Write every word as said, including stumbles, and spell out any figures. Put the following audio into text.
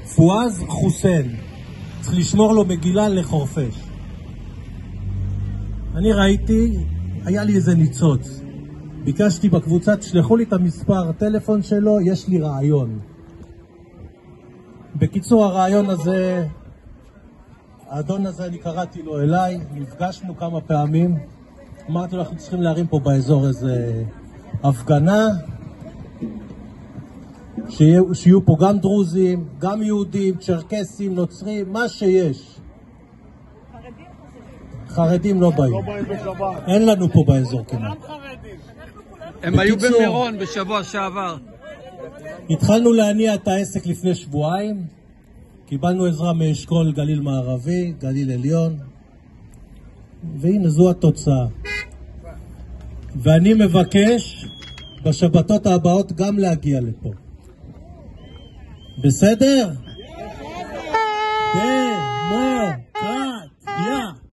פואז חוסיין, צריך לשמור לו מגילה לחורפש. אני ראיתי, היה לי איזה ניצוץ. ביקשתי בקבוצה, תשלחו לי את המספר הטלפון שלו, יש לי רעיון. בקיצור, הרעיון הזה, האדון הזה, אני קראתי לו אליי, נפגשנו כמה פעמים. אמרתי לו, אנחנו צריכים להרים פה באזור איזה הפגנה, שיהיו, שיהיו פה גם דרוזים, גם יהודים, צ'רקסים, נוצרים, מה שיש. חרדים לא באים. אין לנו פה באזור כמעט. הם היו במירון בשבוע שעבר. התחלנו להניע את העסק לפני שבועיים. קיבלנו עזרה מאשכול גליל מערבי, גליל עליון. והנה זו התוצאה. ואני מבקש בשבתות הבאות גם להגיע לפה. בסדר? כן.